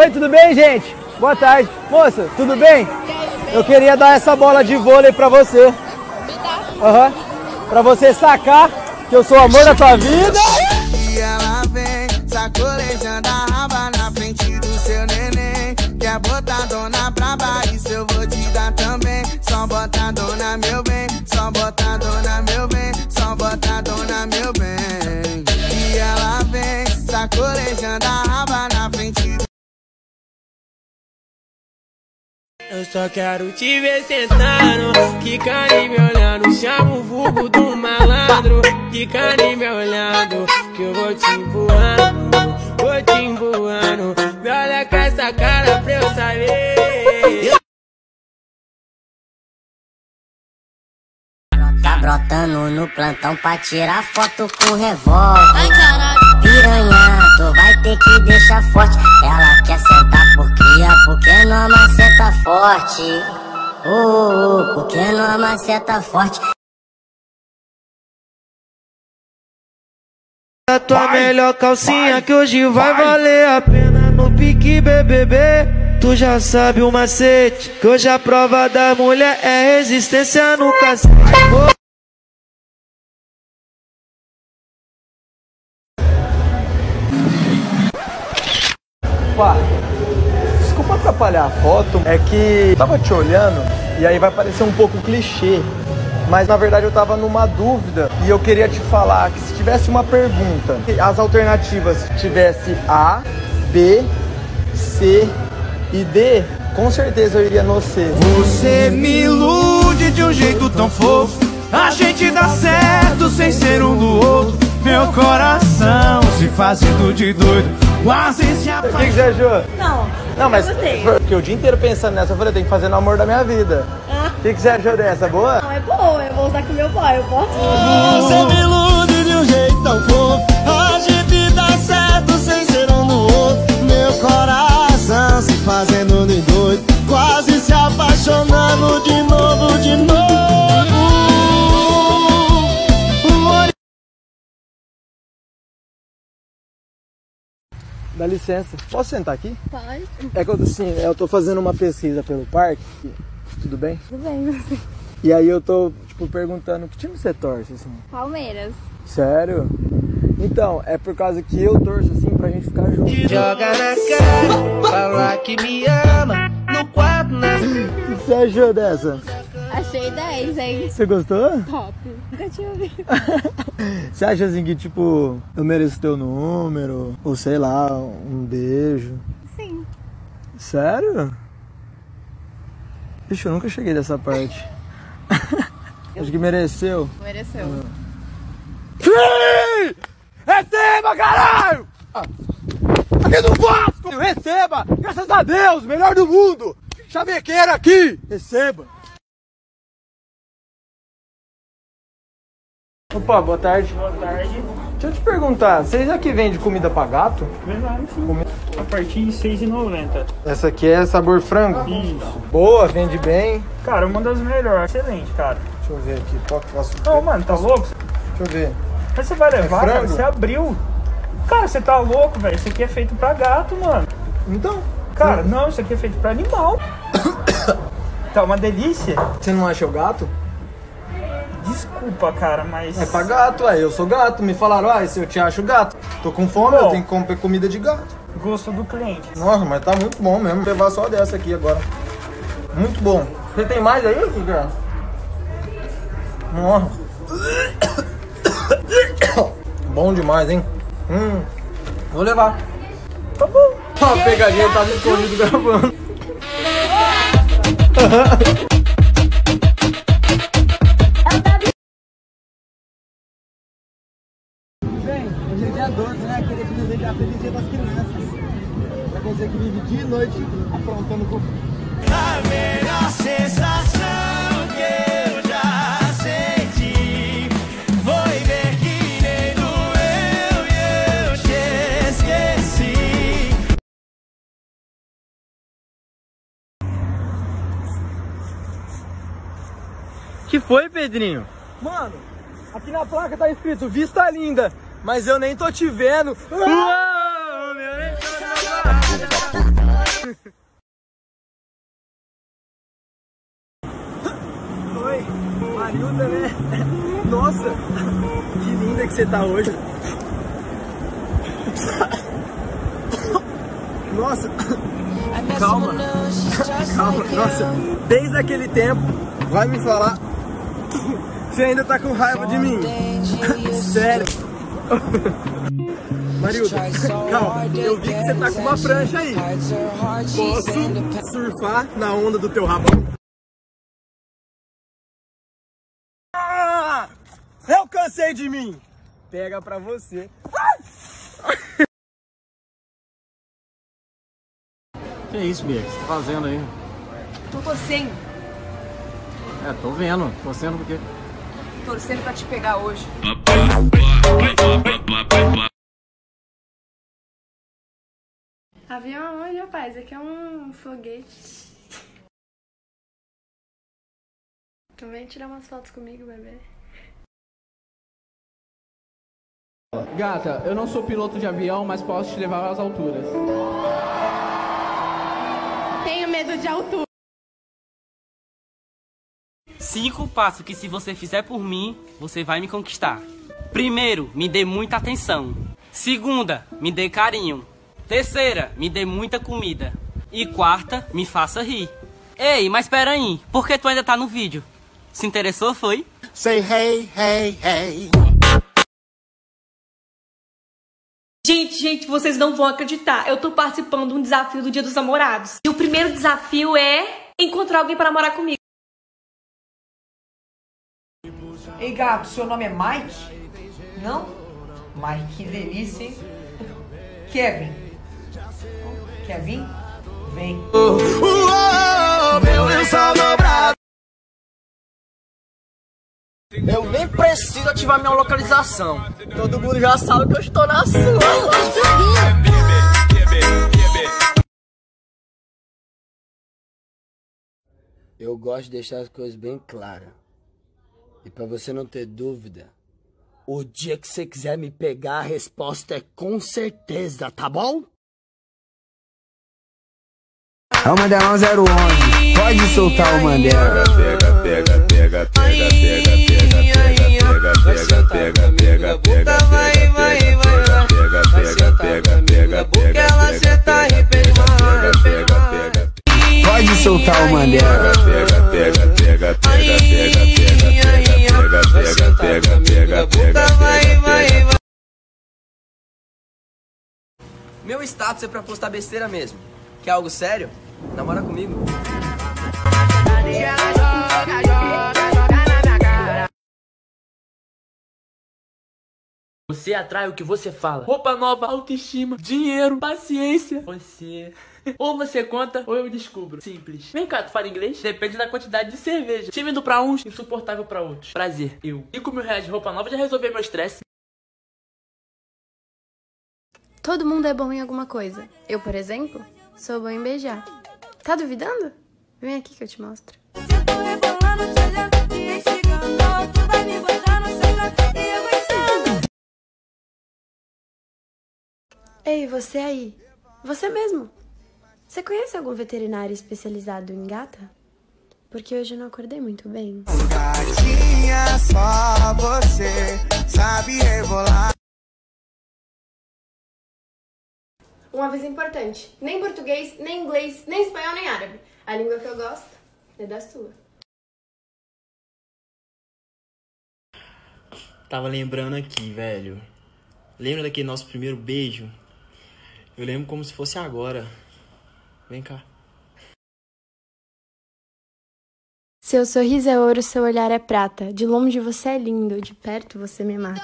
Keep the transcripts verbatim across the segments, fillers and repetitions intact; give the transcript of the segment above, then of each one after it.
Oi, tudo bem, gente? Boa tarde. Moça, tudo bem? Eu queria dar essa bola de vôlei pra você. Aham. Uhum. Pra você sacar que eu sou o amor da tua vida. E ela vem sacolejando a raba na frente do seu neném. Quer botar dona braba, isso eu vou te dar também. Só botar dona meu bem, só botar dona meu bem, só botar dona meu bem. E ela vem sacolejando a raba na frente do... Eu só quero te ver sentando, quicando e me olhando. Chama o vulgo do malandro, quicando e me olhando. Que eu vou te emburrando, vou te emburrando. Me olha com essa cara pra eu saber. Tá brotando no plantão pra tirar foto com revólver. Ai, caralho. Piranha, tu vai ter que deixar forte. Ela quer sentar por cria, porque não maceta forte. Uh, uh, porque não maceta forte. A tua melhor calcinha que hoje vai valer a pena no pique B B B. Tu já sabe o macete, que hoje a prova da mulher é resistência no cacete. Pá, desculpa atrapalhar a foto, é que eu tava te olhando e aí vai parecer um pouco clichê, mas na verdade eu tava numa dúvida e eu queria te falar que se tivesse uma pergunta, as alternativas tivesse A, B, C e D, com certeza eu iria no C. Você me ilude de um jeito tão fofo, a gente dá certo sem ser um do outro. Meu coração se fazendo de doido, quase se apaixonou. O que, que você achou? Não, Não, mas eu gostei. porque o dia inteiro pensando nessa, eu falei, eu tenho que fazer no amor da minha vida. Ah. O que, que você achou dessa? Boa? Não, é boa, eu vou usar com meu pai, eu posso? Você me ilude de um jeito tão fofo, a gente dá certo sem ser um do outro. Meu coração se fazendo de doido, quase se apaixonando de novo, de novo. Dá licença, posso sentar aqui? Pode. É que eu, assim, eu tô fazendo uma pesquisa pelo parque, tudo bem? Tudo bem, você. E aí eu tô, tipo, perguntando que time você torce, assim? Palmeiras. Sério? Então, é por causa que eu torço, assim, pra gente ficar junto. Joga na cara, fala que me ama, no quarto, na... O que você achou dessa? Achei dez, hein? Você gostou? Top. Nunca tinha ouvido. Você acha, assim, que, tipo, eu mereço teu número? Ou, sei lá, um beijo? Sim. Sério? Ixi, eu nunca cheguei dessa parte. Acho que mereceu. Mereceu. Sim! Receba, caralho! Aqui do Vasco! Receba! Graças a Deus! Melhor do mundo! Chavequeiro aqui! Receba! Opa, boa tarde. Boa tarde. Deixa eu te perguntar, vocês aqui vendem comida pra gato? Verdade, sim. Comida... A partir de seis reais e noventa centavos. Essa aqui é sabor frango? Isso. Boa, vende bem. Cara, uma das melhores. Excelente, cara. Deixa eu ver aqui, qual que posso... Não, mano, tá louco? Deixa eu ver. Mas você vai levar, É cara? frango? Você abriu. Cara, você tá louco, velho. Isso aqui é feito pra gato, mano. Então... Cara, não, isso aqui é feito pra animal. Tá uma delícia. Você não acha o gato? Desculpa, cara, mas... É pra gato, ué. Eu sou gato. Me falaram, ah, se eu te acho gato. Tô com fome, Bom. eu tenho que comer comida de gato. Gosto do cliente. Nossa, mas tá muito bom mesmo. Vou levar só dessa aqui agora. Muito bom. Você tem mais aí, Figueira? Nossa. Bom demais, hein? Hum. Vou levar. Tá bom. A pegadinha tá escondido gravando. Bem, hoje é dia doze, né? Queria te desejar feliz dia das crianças. Pra você que vive dia e noite aprontando com... A melhor sensação que eu já senti foi ver que nem doeu e eu te esqueci. Que foi, Pedrinho? Mano, aqui na placa tá escrito Vista Linda, mas eu nem tô te vendo. Uou, meu... Oi, Marilda, né? Nossa, que linda que você tá hoje. Nossa, calma, calma, nossa, desde aquele tempo, vai me falar, você ainda tá com raiva de mim? Sério? Marilda, calma, eu vi que você tá com uma prancha aí. Posso surfar na onda do teu rabão? Ah, eu cansei de mim! Pega pra você. Que isso, Bia? O que você tá fazendo aí? Tô torcendo. É, tô vendo. Torcendo por quê? Torcendo pra te pegar hoje. Avião onde, rapaz? Aqui é um foguete. Tu vem tirar umas fotos comigo, bebê. Gata, eu não sou piloto de avião, mas posso te levar às alturas. Tenho medo de altura. Cinco passos que se você fizer por mim, você vai me conquistar. Primeiro, me dê muita atenção. Segunda, me dê carinho. Terceira, me dê muita comida. E quarta, me faça rir. Ei, mas pera aí, por que tu ainda tá no vídeo? Se interessou, foi? Say hey, hey, hey. Gente, gente, vocês não vão acreditar. Eu tô participando de um desafio do Dia dos Namorados. E o primeiro desafio é encontrar alguém pra namorar comigo. Ei, gato, seu nome é Mike? Não? Mike, que delícia, hein? Kevin. Kevin? Vem. Meu lençol dobrado. Eu nem preciso ativar minha localização. Todo mundo já sabe que eu estou na sua. Eu gosto de deixar as coisas bem claras. E pra você não ter dúvida, o dia que você quiser me pegar, a resposta é com certeza, tá bom? É o Mandelão zero onze, pode soltar o Mandela. Pega, pega, pega, pega, pega, pega, pega, pega, pega, pega, pega, vai, vai, vai, pega, pega, pega, pega, pega, ela senta e pega, pega, pega. Pode soltar o Mandela. Pega, pega, pega, pega, pega, pega, pega, pega, pega, pega, vai, vai, vai. Meu status é pra postar besteira mesmo. Quer algo sério? Namora comigo. Você atrai o que você fala. Roupa nova, autoestima, dinheiro, paciência. Você... Ou você conta, ou eu descubro. Simples. Vem cá, tu fala inglês? Depende da quantidade de cerveja. Tímido pra uns, insuportável pra outros. Prazer, eu. cinco mil reais de roupa nova já resolveu meu estresse. Todo mundo é bom em alguma coisa. Eu, por exemplo, sou bom em beijar. Tá duvidando? Vem aqui que eu te mostro. Ei, você aí. Você mesmo. Você conhece algum veterinário especializado em gata? Porque hoje eu não acordei muito bem. Gatinha, só você sabe rebolar. Um aviso importante. Nem português, nem inglês, nem espanhol, nem árabe. A língua que eu gosto é da sua. Tava lembrando aqui, velho. Lembra daquele nosso primeiro beijo? Eu lembro como se fosse agora. Vem cá. Seu sorriso é ouro, seu olhar é prata. De longe você é lindo, de perto você me mata.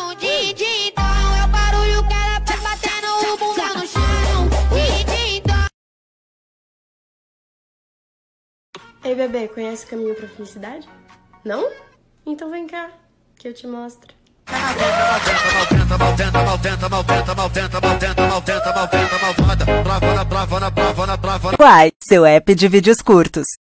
Ei, bebê, conhece o caminho pra felicidade? Não? Então vem cá, que eu te mostro. Quai, seu app de vídeos curtos.